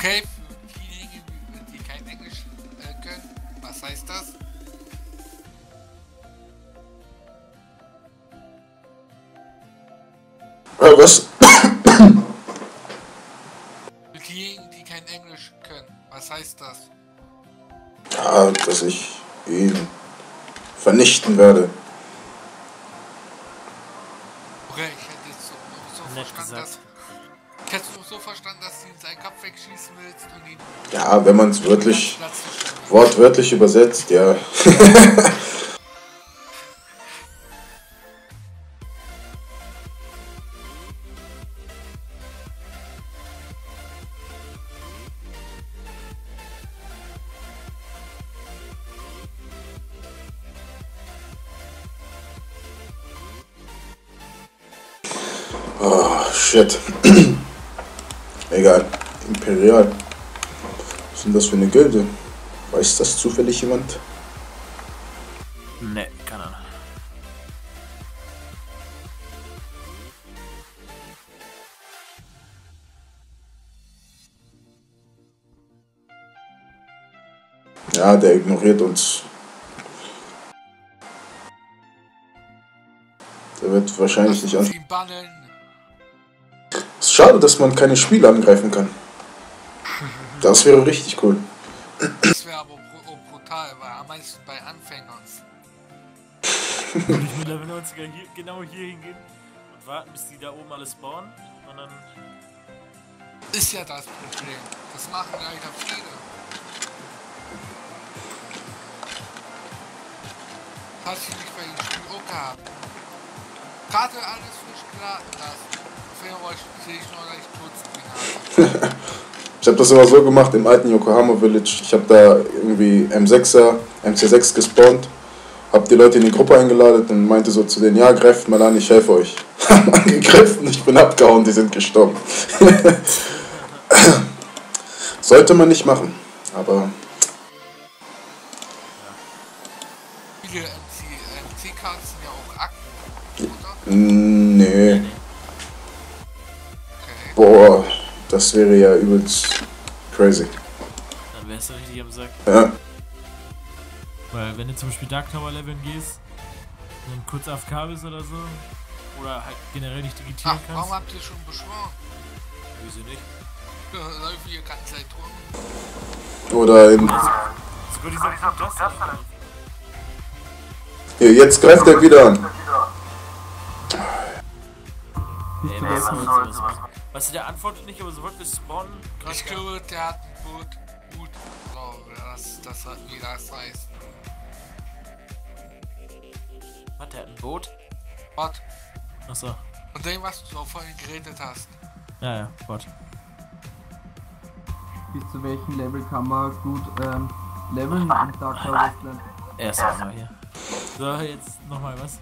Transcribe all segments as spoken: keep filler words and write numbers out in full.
Okay, für diejenigen, die kein Englisch äh, können, was heißt das? Äh, was? Für diejenigen, die kein Englisch können, was heißt das? Ja, dass ich ihn vernichten werde. Okay, ich hätte jetzt so, so Nett verstanden, gesagt. dass... Ich hätte es so verstanden, dass du ihn seinen Kopf wegschießen willst und ihn... Ja, wenn man es wirklich, Platz zu stellen. wortwörtlich übersetzt, ja. Oh, shit. Egal. Imperial. Was ist denn das für eine Gilde? Weiß das zufällig jemand? Ne, keine Ahnung. Ja, der ignoriert uns. Der wird wahrscheinlich Lass nicht uns an. ihn bannen. Es ist schade, dass man keine Spiele angreifen kann. Das wäre richtig cool. Das wäre aber br brutal, weil am meisten bei Anfängern. Würde ich mit Level neunziger hier, genau hier hingehen und warten, bis die da oben alle spawnen und dann... Ist ja das Problem. Das machen leider viele. Hast du nicht bei dem Spiel auch gehabt? Karte alles frisch geladen lassen. Für euch sehe ich noch recht kurz habe. Ich habe das immer so gemacht im alten Yokohama Village. Ich habe da irgendwie M sechser, M C sechs gespawnt, habe die Leute in die Gruppe eingeladen und meinte so zu denen, ja, greift mal an, ich helfe euch. Haben angegriffen, ich bin abgehauen, die sind gestorben. Sollte man nicht machen, aber... Viele M C-Karten sind ja auch Akten, oder? Nee. Okay. Boah, das wäre ja übelst crazy. Dann wärst du richtig am Sack. Ja. Weil wenn du zum Beispiel Dark Tower leveln gehst, dann kurz A F K bist oder so, oder halt generell nicht Ach, digitieren kannst. warum habt ihr schon beschworen? Wieso nicht? Läuft ihr ganze Zeit rum. Oder in... Sogar dieser Just Hier, jetzt greift er wieder an. Ey, was, was, was, was der antwortet nicht, aber sobald wir spawnen, Ich glaube, der hat ein Boot. Gut, so, das, das hat wie das heißt. Was, der hat ein Boot? Bot. Achso. Und dem, was du auch vorhin geredet hast. Ja, ja, Bot. Bis zu welchem Level kann man gut ähm, leveln in Dark Tower Wasteland? Erst einmal hier. So, jetzt nochmal was.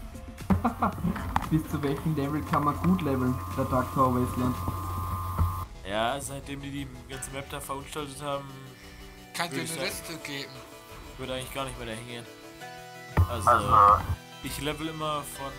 Bis zu welchem Level kann man gut leveln, der Dark Tower Wasteland? Ja, seitdem die die ganze Map da verunstaltet haben, Kann dir Würde ich eine sagen. Liste geben. würde eigentlich gar nicht mehr dahin gehen. Also, ich level immer von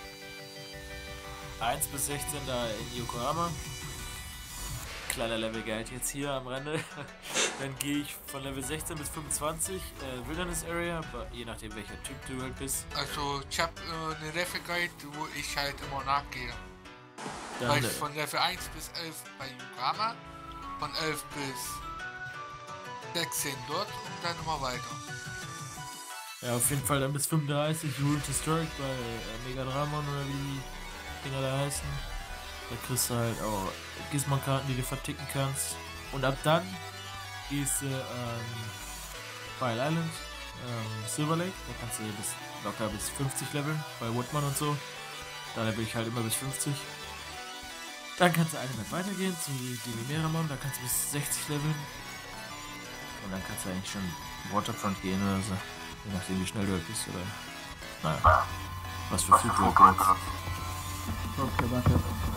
eins bis sechzehn da in Yokohama. Kleiner Level Guide jetzt hier am Rande. Dann gehe ich von Level sechzehn bis fünfundzwanzig äh, Wilderness Area, je nachdem welcher Typ du halt bist. Also, ich habe äh, eine Level Guide, wo ich halt immer nachgehe. Dann, Weil äh, ich von Level eins bis elf bei Yokohama, von elf bis sechzehn dort und dann immer weiter. ja, auf jeden Fall dann bis fünfunddreißig Ruined Historic bei äh, Mega Dramon oder wie die Dinger da heißen. Da kriegst du halt auch Gizmon-Karten, die du verticken kannst. Und ab dann gehst du ähm, bei Island, ähm, Silver Lake, da kannst du bis, locker bis fünfzig leveln, bei Woodman und so. Da level ich halt immer bis fünfzig. Dann kannst du eine Map weitergehen zu Delimeramon, da kannst du bis sechzig leveln. Und dann kannst du eigentlich schon Waterfront gehen oder so. Je nachdem wie schnell du halt bist oder... Naja. Was für Flug du halt brauchst. Okay, danke.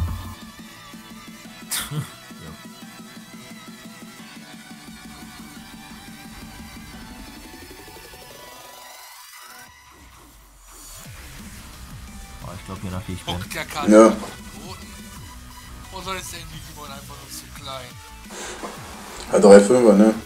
Ja. Oh, ich glaube, je nach wie ich bin. Guckt der Karte Ja. einfach Boden. Oder ist der Digimon einfach nur zu klein? klein. Ja, drei Fünfer, ne?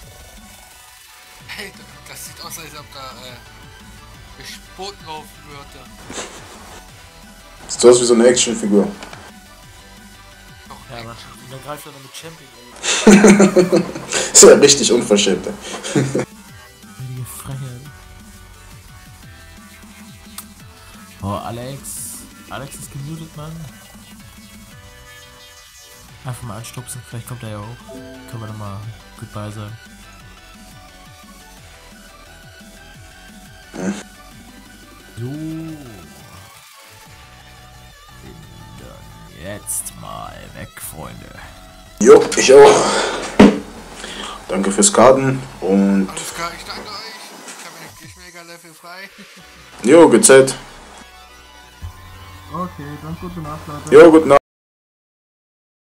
Hey, das sieht aus, als ob da äh, Gesputten laufen würde. Sieht aus wie so eine Actionfigur. Doch, Ja, echt. aber und dann greift er dann mit Champion, ey. Ist ja richtig unverschämt. ey. Richtige Frechheit. Oh, Alex. Alex ist gemutet, Mann. Einfach mal anstupsen, vielleicht kommt er ja hoch. Können wir dann mal goodbye sagen. So. Bin dann jetzt mal weg, Freunde. Jo, ich auch. Danke fürs Karten und Alles klar, ich danke euch. Ich habe endlich mega Level frei. jo, gezählt. Okay, dann gute Nacht, Leute. Jo, guten Abend.